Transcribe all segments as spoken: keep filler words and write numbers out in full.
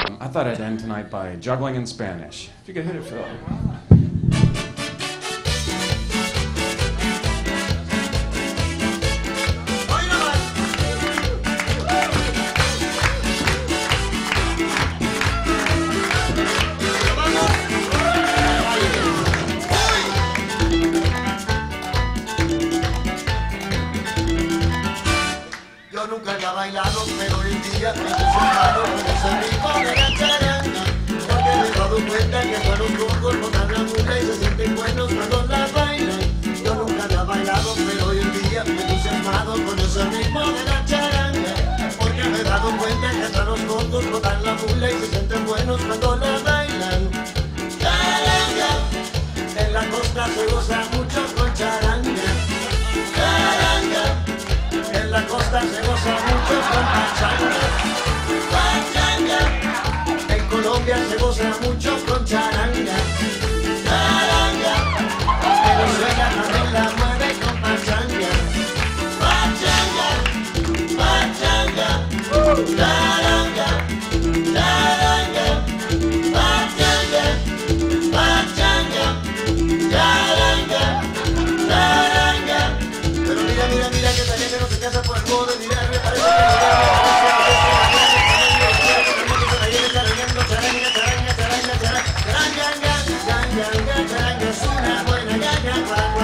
I thought I'd end tonight by juggling in Spanish. If you could hit it, Phil. Yo nunca había bailado, pero hoy día me he entusiasmado con ese ritmo de la charanga. Porque me he dado cuenta que todos los locos botan la mula y se sienten buenos cuando la bailan. Yo nunca había bailado, pero hoy día me he entusiasmado con ese ritmo de la charanga. Porque me he dado cuenta que todos los locos botan la mula y se sienten buenos cuando la bailan. Charanga, en la costa se goza mucho con charanga. Charanga, en la costa se goza mucho con pachanga. Pachanga, en Colombia se goza mucho con charanga. Charanga, Venezuela también la mueve con pachanga. Pachanga, pachanga, charanga, charanga, pachanga, pachanga, charanga, charanga. Pero mira, mira, mira que también que no se casa por el modo de mirar, me parece que es una buena gana.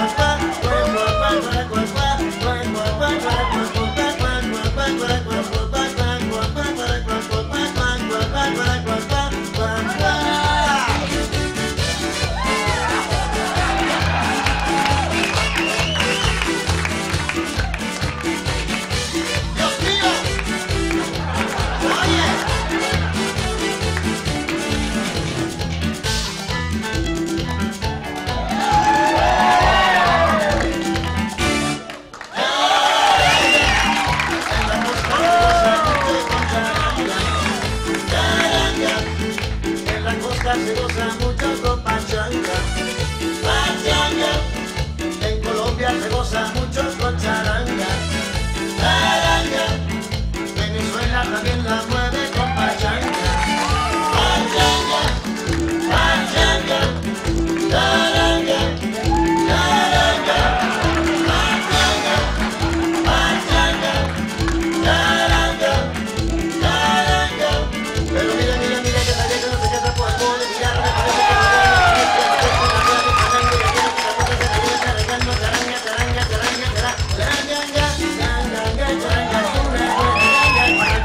Se goza mucho con pachanga. Pachanga, en Colombia se goza mucho con charanga. Charanga, Venezuela también la mueve con pachanga. Pachanga, pachanga, charanga, charanga, pachanga, pachanga, charanga, charanga. Pero mira, mira, mira que la gente no se casa por el modo de mirar, me parece que no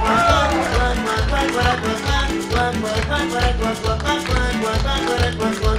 charanga, charanga, charanga, charanga,